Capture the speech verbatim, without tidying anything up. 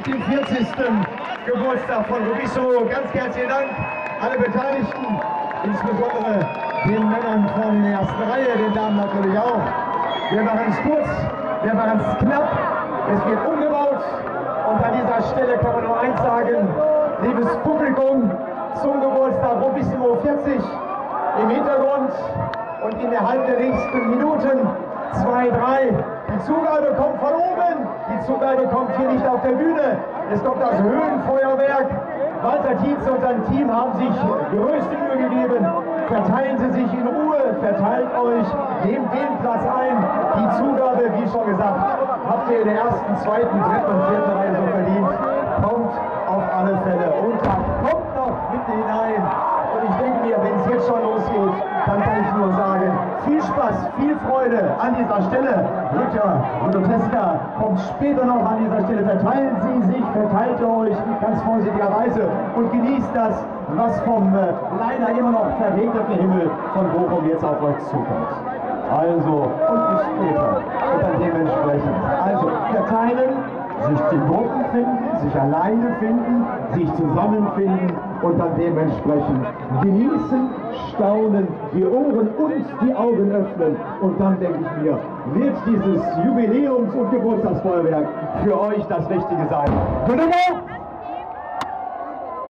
und dem vierzigsten Geburtstag von Robissimo. Ganz herzlichen Dank, alle Beteiligten, insbesondere den Männern vorne in der ersten Reihe, den Damen natürlich auch. Wir machen es kurz, wir machen es knapp, es wird umgebaut und an dieser Stelle kann man nur eins sagen, liebes Publikum, zum Geburtstag Robissimo vierzig im Hintergrund und innerhalb der nächsten Minuten zwei, drei. Die Zugabe kommt von oben, die Zugabe kommt hier nicht auf der Bühne. Es kommt das Höhenfeuerwerk. Walter Tietz und sein Team haben sich größte Mühe gegeben. Verteilen Sie sich in Ruhe, verteilt euch, nehmt den Platz ein. Die Zugabe, wie schon gesagt, habt ihr in der ersten, zweiten, dritten und vierten Reihe so verdient. Kommt auf alle Fälle runter, kommt noch mit hinein. Und ich denke mir, wenn es jetzt schon losgeht, dann kann ich nur sagen, viel Spaß, viel Freude an dieser Stelle. Luther und Oteska kommt später noch an dieser Stelle. Verteilen Sie sich, verteilt ihr euch ganz vorsichtigerweise und genießt das, was vom äh, leider immer noch verregneten Himmel von Bochum jetzt auf euch zukommt. Also, und bis später. Und dann dementsprechend. Also, verteilen, sich in Gruppen finden, sich alleine finden, sich zusammenfinden und dann dementsprechend genießen, staunen, die Ohren und die Augen öffnen. Und dann denke ich mir, wird dieses Jubiläums- und Geburtstagsfeuerwerk für euch das Richtige sein. Wunderbar!